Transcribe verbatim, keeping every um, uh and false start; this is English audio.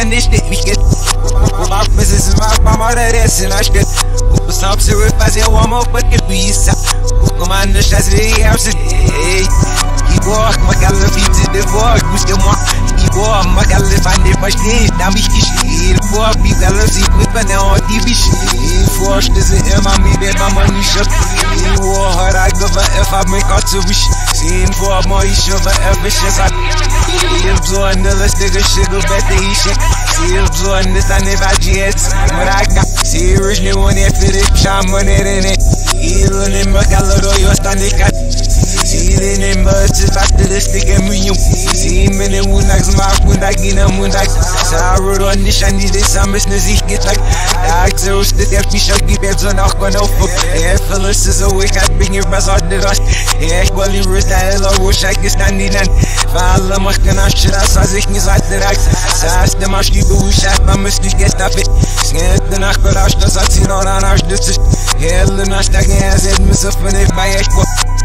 neste weekend. O barco precisa mais pra amarelece nas que o som precisa fazer o amor porque pisa. O comando está se ei. Igor, uma aquela vida de voz, busca uma Igor, uma aquela fande faz três, dá me esquecer. Boa bica, ela se clipa, não é de bicho. Forte, se é mami, bem, mamãe, shop. O horror, a gova, é fama, cato, bicho. Sim, for more, chova, é bicha, Silves on the list, nigga, sugar, better he shit. Silves on this, I never jets. Maraca, serious, new one, if it is, sham on it in it. Healing in my gallery, you're standing cat. Sealing in birds, it's back to the stick and me. See me, the wound like smart, wound like in a moon like. Sorrow on the shandy, this I'm missing, ich get like. Dark zeros, the death, me shall keep it on our corner. Yeah, fellas, is a wake up, bring your buzz out the rush. Yeah, well, you rest, I wish I could stand in and follow my can I should have said ich nicht seit der Rex. Saß der Maschine beschäftigt, man müsste get up it. Schnell danach berauscht, das hat sie noch an Arsch. Hell in a stag, yeah, said, Miss of Funny by Expo.